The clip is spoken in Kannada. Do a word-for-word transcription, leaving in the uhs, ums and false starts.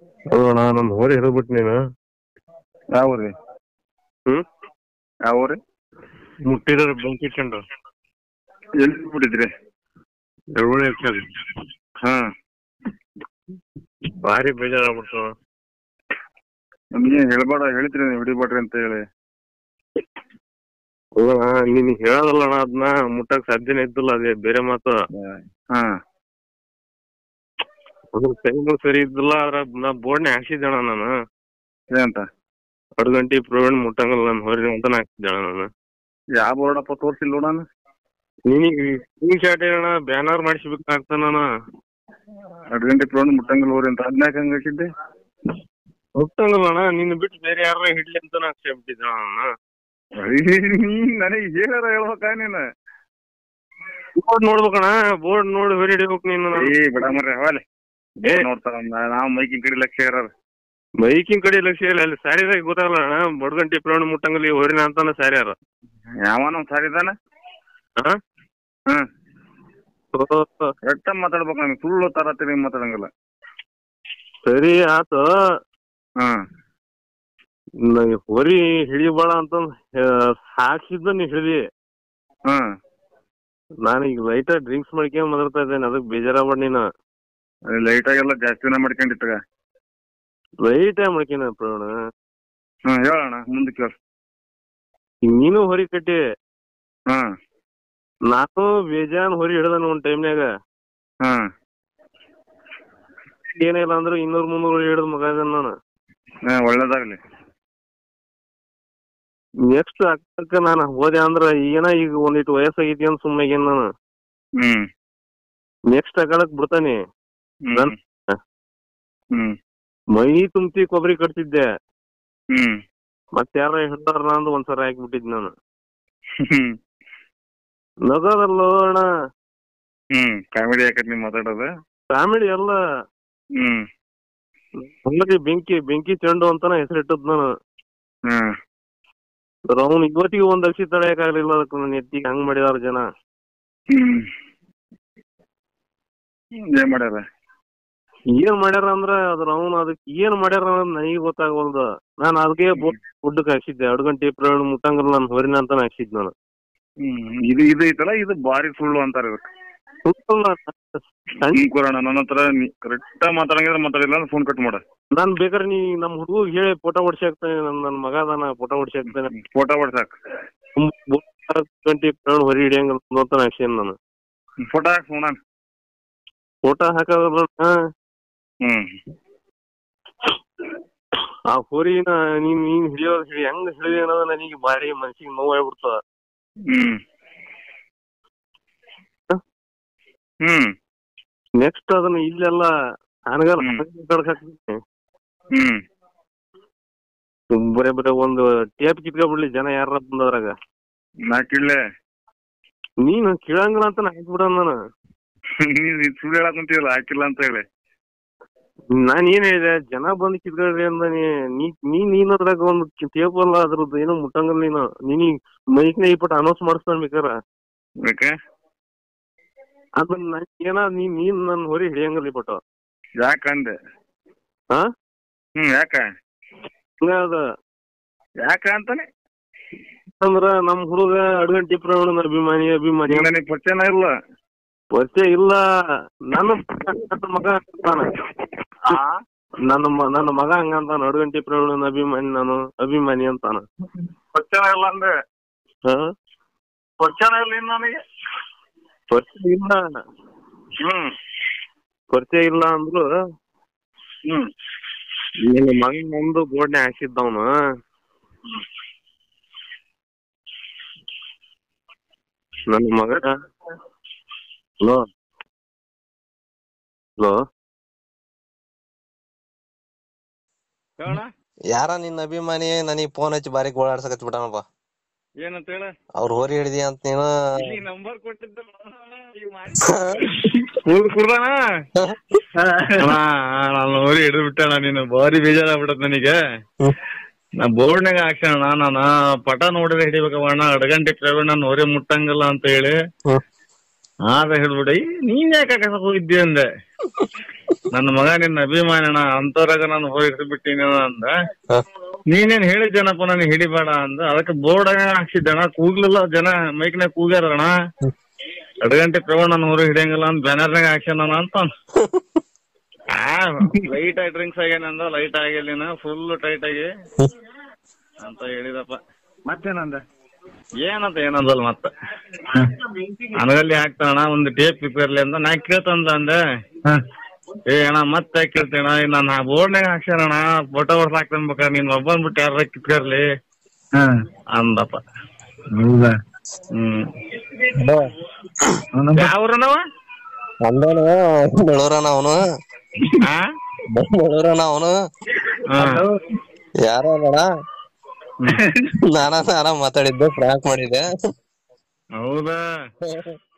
ಅಣ್ಣ ನಮ್ ಹೋರಿ ಹಿಡಿದ್ಬಿಟ್ಟು ನೀನು ಯಾವ ಊರಿ? ಹ್ಮ್ ಯಾವ ಊರಿ? ಮುಟ್ಟಿದ್ರ ಬೆಂಕಿ ಇಟ್ಕೊಂಡು ಎಲ್ಲಿ ಬಿಟ್ಟಿದ್ರಿ? ಎಳ್ವಳಿ ಇರ್ತದೆ. ಹಾ ಭಾರಿ ಬೇಜಾರಾಗ್ಬಿಡ್ತು. ನಮ್ಗೆ ಹೇಳ್ಬೇಡ, ಹೇಳಿದ್ರಿ ನೀವು ಹಿಡಿಬೇಡ್ರಿ ಅಂತ ಹೇಳಿ. ಹೌದಣ್ಣ, ನೀನ್ ಹೇಳೋದಲ್ಲ ಅಣ್ಣ, ಅದನ್ನ ಮುಟ್ಟಕ್ ಸಾಧ್ಯನೇ ಇದ್ದಿಲ್ಲ. ಅದೇ ಬೇರೆ ಮಾತು. ಹಾ ಅದ್ರ ಟೈಮು ಸರಿ ಇದ್ದಿಲ್ಲ. ಅದ್ರ ನಾ ಬೋರ್ಡ್ನೆ ಹಾಕ್ಸಿದ್ದೆ ಅಣ್ಣ ನಾನು. ಏನಂತ? ಅಡ್ಗಂಟಿ ಪ್ರವೀಣ್ ಮುಟ್ಟಂಗಲ್ಲ ನನ್ ಹೊರಿ ಅಂತ ಹಾಕ್ಸಿದ್ದೆ ಅಣ್ಣ ನಾನು. ಯಾವ ಬೋರ್ಡಪ್ಪ ತೋರ್ಸಿಲ್ಲ ನೋಡಣ. ನಿನಗೆ ಸ್ಕ್ರೀನ್ ಶಾಟ್ ಅಣ್ಣ, ಬ್ಯಾನರ್ ಮಾಡಿಸ್ಬೇಕಾಗ್ತ ನಾನು. ಅಡ್ಗಂಟಿ ಪ್ರವೀಣ್ ಮುಟ್ಟಂಗಲ್ ಊರಿ ಅಂತ ಹದಿನಾಲ್ಕು ಹಂಗ ಹಾಕಿದ್ದೆ. ಮುಟ್ಟಂಗಲ್ಲ ಅಣ್ಣ, ನಿನ್ನ ಬಿಟ್ಟು ಬೇರೆ ಯಾರ ಹಿಡ್ಲಿ ಅಂತ ಹಾಕ್ಸಿಬಿಟ್ಟಿದ್ದೆ ನಾನು. ನೀನ್ ನನಗೆ ಹೇಳಾರ ಹೇಳ್ಬೇಕ ನೀನು? ಬೋರ್ಡ್ ನೋಡ್ಬೇಕಣ್ಣ, ಬೋರ್ಡ್ ನೋಡಿ ಹೊರಿ ಹಿಡಿಬೇಕು ನೀನು. ಏ ಬಿಡ ಮರ್ರಿ ಹವಾಲೆ ನೋಡ್ತಾರ, ನಾವ್ ಮೈಕಿನ ಕಡೆ ಲಕ್ಷ ಇರೋರು. ಬೈಕಿನ ಕಡೆ ಲಕ್ಷ್ಯ ಇಲ್ಲ, ಅಲ್ಲಿ ಸಾರಿದಾಗ ಗೊತ್ತಾಗಲ್ಲ ಅಣ್ಣ. ಬಡ್ಗಂಟಿ ಪ್ರವೀಣ್ ಮುಟ್ಟಂಗಲ್ಲಿ ಹೊರಿನ ಅಂತಾನೆ ಸಾರ್ಯಾರ. ಯಾವನ ಸಾರಿದಾನ? ಹ್ಮ್ ಕರೆಕ್ಟ ಮಾತಾಡ್ಬೇಕು. ನಮ್ಗೆ ಸುಳ್ಳು ತರತ್ತೀನಿ ಮಾತಾಡಂಗಿಲ್ಲ. ಸರಿ ಆತು. ಹ್ಮ್ ನಂಗೆ ಹೊರಿ ಹಿಡಿಬೇಡ ಅಂತ ಹಾಕ್ಸಿದ್ದ ನೀ ಹಿಡಿದಿ. ಹ್ಮ್ ನಾನೀಗ ಲೈಟ್ ಡ್ರಿಂಕ್ಸ್ ಮಾಡ್ಕೊಂಡ್ ಮಾತಾಡ್ತಾ ಇದ್ದೇನೆ, ಅದಕ್ಕೆ ಬೇಜಾರಾಗ್ಬೇಡ ನೀನು. ಲೈಟ್ ಆಗೆಲ್ಲ ಜಾಸ್ತಿನ ಮಾಡ್ಕೊಂಡಿಟ್ಟಾಗ ಲೈಟ್ ಮಾಡ್ಕೇನ ಪ್ರವೀಣ. ಹ್ಮ್ ಹೇಳೋಣ ಮುಂದೆ ಕೇಳ. ನೀನು ಹೊರಿ ಕಟ್ಟಿ, ಹ್ಮ್ ನಾನು ಬೇಜಾನ್ ಹೊರಿ ಹಿಡ್ದಾನ ಒಂದ್ ಟೈಮ್ನಾಗ. ಹ್ಮ್ ಏನಿಲ್ಲ ಅಂದ್ರೆ ಇನ್ನೂರ್ ಮುನ್ನೂರ್ ಹೊರಿ ಹಿಡ್ದ ಮಗ ಇದ್ದಾನ ನಾನು. ಹ್ಮ್ ಒಳ್ಳೇದಾಗ್ಲಿ. ನೆಕ್ಸ್ಟ್ ಅಕ್ಕ ನಾನು ಹೋದೆ ಅಂದ್ರ ಏನ ಈಗ ಒಂದಿಟ್ಟು ವಯಸ್ಸಾಗೈತಿ ಅಂತ ಸುಮ್ಮನೆ ಏನ್ ನಾನು. ಹ್ಮ್ ನೆಕ್ಸ್ಟ್ ಅಕಾಲಕ್ ಬಿಡ್ತಾನೆ. ಹ್ಮ್ ಮೈ ತುಂಬಿ ಕೊಬ್ಬರಿ ಕಟ್ತಿದ್ದೆ. ಹ್ಮ್ ಮತ್ತೆ ಯಾರ ಹಿಡ್ದಾರ ಅಂದ್ ಒಂದ್ಸಲ ಹಾಕ್ಬಿಟ್ಟಿದ್ ನಾನು. ಹ್ಮ್ ನಗೋದಲ್ಲ ಅಣ್ಣ. ಹ್ಮ್ ಕಾಮಿಡಿ ಯಾಕತ್ ನೀವ್ ಮಾತಾಡೋದು? ಕಾಮಿಡಿ ಎಲ್ಲ. ಹ್ಮ್ ಹೊಲಕ್ಕೆ ಬೆಂಕಿ ಬೆಂಕಿ ಚೆಂಡು ಅಂತಾನ ಹೆಸರಿಟ್ಟದ್ ನಾನು. ಹ್ಮ್ ಅವ್ನು ಇವತ್ತಿಗೆ ಒಂದ್ ಅಕ್ಷಿ ತಡೆಯಕ್ಕಾಗ್ಲಿಲ್ಲ. ಅದಕ್ಕೆ ನನ್ನ ಎತ್ತಿಗೆ ಹಂಗ್ ಮಾಡಿದಾರ ಜನ. ಹ್ಮ್ ಏನ್ ಮಾಡ್ಯಾರ? ಏನ್ ಮಾಡ್ಯಾರ ಅಂದ್ರ ಅದ್ರ ಅವ್ನು ಅದಕ್ ಏನ್ ಮಾಡ್ಯಾರ ಅನ್ನೋದ್ ನನಗೆ ಗೊತ್ತಾಗವಲ್ದು. ನಾನು ಅದಕ್ಕೆ ಫುಡ್ಕ್ ಹಾಕ್ಸಿದ್ದೆ. ಅಡ್ಗಂಟಿ ಪ್ರವೀಣ್ ಮುಟ್ಟಂಗಲ್ಲ ನಾನು ಹೊರಿನ ಅಂತಾನೆ ಹಾಕ್ಸಿದ್ ನಾನು. ಹ್ಮ್ ಇದು ಇದು ಐತಲ್ಲ, ಇದು ಬಾರಿ ಸುಳ್ಳು ಅಂತಾರ. ಕೊರೋಣ ನನ್ನ ಹತ್ರ ಕರೆಕ್ಟ್ ಮಾತಾಡಂಗಿದ್ರೆ ಮಾತಾಡಿಲ್ಲ ಅಂದ್ರೆ ಫೋನ್ ಕಟ್ ಮಾಡ. ನಾನ್ ಬೇಕಾದ್ರೆ ನೀ ನಮ್ ಹುಡುಗ ಹೇಳಿ ಫೋಟೋ ಹೊಡ್ಸಿ ಹಾಕ್ತೇನೆ. ನನ್ ನನ್ ಮಗ ಅದಾನ, ಫೋಟೋ ಹೊಡ್ಸಿ ಹಾಕ್ತೇನೆ. ಫೋಟೋ ಹೊಡ್ಸಾಕ್ ಗಂಟೆ ಪ್ರವೀಣ್ ಹೊರಿ ಹಿಡಿಯಂಗಲ್ಲ ಅಂತಾನೆ ಹಾಕ್ಸೇನ್ ನಾನು. ಫೋಟೋ ಹಾಕ್ ನೋಡಣ. ಫೋಟೋ ಹಾಕೋದ್ರ ಹ್ಮ್ ಆ ಹೊರಿನ ನೀನ್ ನೀನ್ ಹಿಡಿಯೋದ್ ಹಿಡಿ ಹೆಂಗ್ ಹಿಡಿದಿ ಅನ್ನೋದು ನನಗೆ ಭಾರಿ ಮನ್ಸಿಗೆ ನೋವು ಆಗ್ಬಿಡ್ತದ. ಹ್ಮ್ ಹ್ಮ್ ನೆಕ್ಸ್ಟ್ ಅದನ್ನ ಇಲ್ಲೆಲ್ಲ ನನಗಲ್ಲ ಹಾಕ್ತೀನಿ. ಹ್ಮ್ ಬರೇ ಬರೇ ಒಂದು ಟೇಪ್ ಕಿತ್ಕೊಬಿಡ್ಲಿ ಜನ ಯಾರ ಬಂದದ್ರಾಗ. ನಾ ಕಿಡ್ಲೆ ನೀನು ಕೇಳಂಗಿಲ್ಲ ಅಂತ ಹಾಕ್ಬಿಡ ನಾನು. ನೀನ್ ಸುಳ್ಳು ಹೇಳಕ್ ಕುಂತೀವಲ್ಲ ಹಾಕಿಲ್ಲ ಅಂತ ಹೇಳಿ. ನಾನ್ ಏನ್ ಹೇಳಿದೆ, ಜನ ಬಂದ್ ಕಿತ್ಕೊಳ್ರಿ ಅಂದ. ನೀ ನೀನ್ ಅದ್ರಾಗ ಒಂದು ಟೇಪ್ ಅಲ್ಲ ಅದ್ರದ್ದು ಏನೋ ಮುಟ್ಟಂಗಲ್ಲ. ನೀನು ನೀನ್ ಮೈಕ್ನ ಇಪ್ಪಟ್ಟು ಅನೌನ್ಸ್ ಮಾಡಿಸ್ತಾನ ಬೇಕಾರ. ಅದನ್ನ ಏನ ನೀನ್ ನೀನ್ ನನ್ ಹೊರಿ ಹಿಡಿಯಂಗಲ್ಲ ಇಪ್ಪಟ್ಟು. ಯಾಕಂದೆ? ಹಾ ಹ್ಮ್ ಯಾಕ ಅದ ಯಾಕ ಅಂತಾನೆ ಅಂದ್ರ ನಮ್ ಹುಡುಗ ಅಡ್ಗಂಟಿ ಪ್ರವೀಣ್ ಅಭಿಮಾನಿ ಅಭಿಮಾನಿ ನನಗೆ ಪರಿಚಯನ ಇಲ್ಲ. ಪರಿಚಯ ಇಲ್ಲ. ನನ್ನ ಮಗ ನನ್ನ ನನ್ನ ಮಗ ಹಂಗಂತಾನ, ಅಡ್ಗಂಟಿ ಪ್ರವೀಣ್ ಅಭಿಮಾನಿ, ನಾನು ಅಭಿಮಾನಿ ಅಂತಾನ. ಪರಿಚಯ ಇಲ್ಲ ಅಂದ್ರೆ ಹ ಪರಿಚಯ ಇಲ್ಲ ನನಗೆ. ಪರಿಚಯ ಇಲ್ಲ. ಹ್ಮ್ ಪರಿಚಯ ಇಲ್ಲ ಅಂದ್ರು ಹ್ಮ್ ನಿನ್ನ ಮಗ ಒಂದು ಬೋರ್ಡ್ನೆ ಹಾಕ್ಸಿದ್ದವನು. ನನ್ನ ಮಗ ಹಲೋ ಹಲೋ ಯಾರ ನಿನ್ನ ಅಭಿಮಾನಿ ನನಗ್ ಫೋನ್ ಹಚ್ಚಿ ಬಾರಿ ಗೋಳಾಡ್ಸಕತ್ ಬಿಟ್ಟನಪ್ಪ. ಏನಂತ ಹೇಳ? ಅವ್ರ ಹೋರಿ ಹಿಡಿದಿ ಅಂತ ನೀನು ನಂಬರ್ ಕೊಟ್ಟಿದ್ದ ಹೋರಿ ಹಿಡಿದು ಬಿಟ್ಟಣ. ನೀನು ಭಾರಿ ಬೇಜಾರಾಗ್ಬಿಟ್ಟತ್ ನನಗೆ. ನಾ ಬೋರ್ಡ್ನಾಗ ಹಾಕ್ಸೋಣ, ನಾನು ಪಟ ನೋಡಿದ್ರೆ ಹಿಡಿಬೇಕಣ್ಣ. ಅಡ್ಗಂಟಿ ಪ್ರವೀಣ್ ನಾನು ಹೊರೆ ಮುಟ್ಟಂಗಲ್ಲ ಅಂತ ಹೇಳಿ ಆದ ಹಿಡ್ಬಿಡ. ನೀನ್ ಯಾಕೆ ಹಾಕಕ್ ಹೋಗಿದ್ದಿ ಅಂದೆ. ನನ್ನ ಮಗ ನಿನ್ನ ಅಭಿಮಾನಣ ಅಂತವ್ರಾಗ ನಾನು ಹೋಗಿ ಬಿಟ್ಟಿನ ಅಂದ. ನೀನೇನ್ ಹೇಳಿದ್ದೇನಪ್ಪ ನನಗೆ ಹಿಡಿಬೇಡ ಅಂದ. ಅದಕ್ಕೆ ಬೋರ್ಡ್ ಹಾಕ್ಸಿದ್ದಣ. ಕೂಗ್ಲಿಲ್ಲ ಜನ ಮೈಕ್ನಾಗ ಕೂಗ್ಯಾರಣ. ಎರಡು ಗಂಟೆ ಪ್ರವಣ ನಾನು ಹೊರಗೆ ಹಿಡಿಯಂಗಿಲ್ಲ ಅಂತ ಬ್ಯಾನರ್ನಾಗ ಹಾಕ್ಸ್ಯಾನ ಅಂತ. ಆ ಲೈಟ್ ಆಗಿ ಡ್ರಿಂಕ್ಸ್ ಆಗ್ಯಾನಂದ. ಲೈಟ್ ಆಗಿಲ್ಲ, ಫುಲ್ ಟೈಟ್ ಆಗಿ ಅಂತ ಹೇಳಿದಪ್ಪ. ಮತ್ತೇನಂದ? ಏನಂತ ಏನಂದಲ್ ಮತ್ತ ನನಗಲ್ಲಿ ಹಾಕ್ತಾನ ಒಂದು ಟೇಪ್ ಪಿಪರ್ಲಿ ಅಂದ. ನಾ ಕೇಳ್ತಂದ ಅಂದೆ. ಏ ಅಣ್ಣ ಮತ್ತೆ ಕೇಳ್ತೇಣ ನಾನು ಬೋರ್ಡ್ನಾಗ ಹಾಕ್ಸ್ಯಾರಣ ಫೋಟೋ ಹೊಡ್ಸ ಹಾಕ್ತನ್ಬೇಕ ನೀನ್ ಒಬ್ಬನ್ ಬಿಟ್ಟು ಯಾರ ಕಿತ್ಕರ್ಲಿ ಅಂದಪ್ಪ. ಹ್ಮ್ ಯಾವ್ರನವ? ಬೆಳೂರನ ಅವನು ಬೆಳೂರನ ಅವನು ಯಾರ ಅಲ್ಲಣ. ನಾನ ನಾನ ಮಾತಾಡಿದ್ದೆ, ಫ್ರಾಂಕ್ ಮಾಡಿದ್ದೆ. ಹೌದಾ?